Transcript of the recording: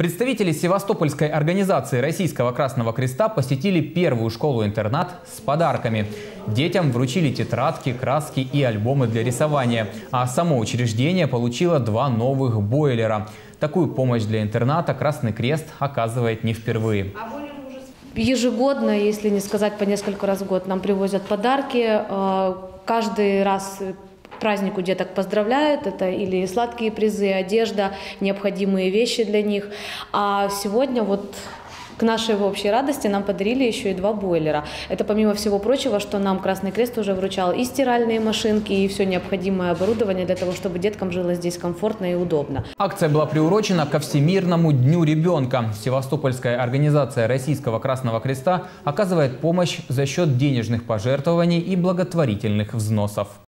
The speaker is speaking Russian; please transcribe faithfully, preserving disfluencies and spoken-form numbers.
Представители Севастопольской организации Российского Красного Креста посетили первую школу-интернат с подарками. Детям вручили тетрадки, краски и альбомы для рисования. А само учреждение получило два новых бойлера. Такую помощь для интерната Красный Крест оказывает не впервые. Ежегодно, если не сказать по несколько раз в год, нам привозят подарки. Каждый раз к празднику деток поздравляют. Это или сладкие призы, одежда, необходимые вещи для них. А сегодня вот к нашей общей радости нам подарили еще и два бойлера. Это помимо всего прочего, что нам Красный Крест уже вручал и стиральные машинки, и все необходимое оборудование для того, чтобы деткам жилось здесь комфортно и удобно. Акция была приурочена ко Всемирному дню ребенка. Севастопольская организация Российского Красного Креста оказывает помощь за счет денежных пожертвований и благотворительных взносов.